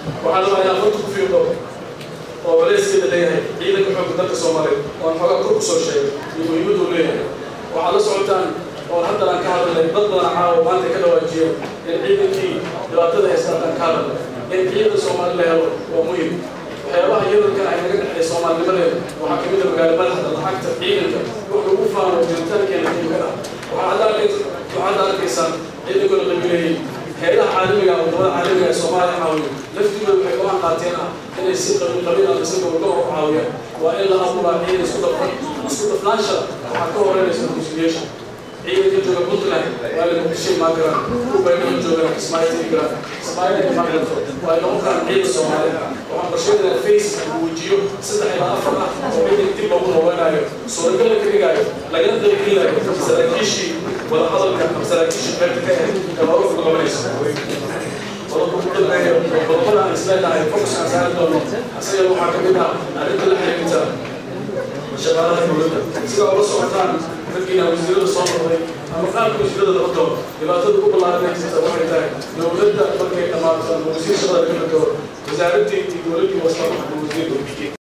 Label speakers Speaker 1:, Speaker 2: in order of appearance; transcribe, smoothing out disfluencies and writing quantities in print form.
Speaker 1: وحنا ما ينافطوا في يوم وليس كده ليه عيدك وحب ذلك الصومالي وحنا كل كسر شيء يقولوا ليه وعلى سعودان وحتى الآن كهذا ضد عاو ما أنت كده وجيه العيد كي لو تده يستطيع كهذا العيد الصومالي له ومهم waxyaabaha iyadoo kan ay naga dhaxay Soomaaliyeed waxa kamid ah magaalada hadda lacagta ciidanka wuxuu ugu faano jiritaankeena qiimaha waxa arkaysan ciidanka la qabiilay hay'adaha caalamiga ah wadamada caalamiga ah Soomaaliya caawiyo laftiisa waxay go'aan qaateen inay si qabiil ah si gobolka u caawiyaan waa in la abuuraa ciidan isku dhafnaansha waxa ka horeynaysa negotiation ciidanka jooga Puntland waa la muqdishay ma garan ku baydhon jooga Ismaaciil ma garan waa loo qaan ciidan Soomaaliya waxaan qorsheynaa face wajiyo 3 ilaa 4 oo ciidan dib loogu haweenayo suuragal ka dhigayo laga dalkiilayo saraakiishii wada hadalka saraakiishii beerta ka ah oo ugu qabanaysa والله إسماعيل على فوكس على سعر الدولار أصير محاكمتها على كل حاجة شغالة في البلد سواء وصل عن فكنا وزير الصوت أما قال وزير الدكتور يبقى تدخل الله عليه واحد ثاني لو بدأ بقى كمان وزير شغال في الدكتور وزارتي تقول لي وصلت وزير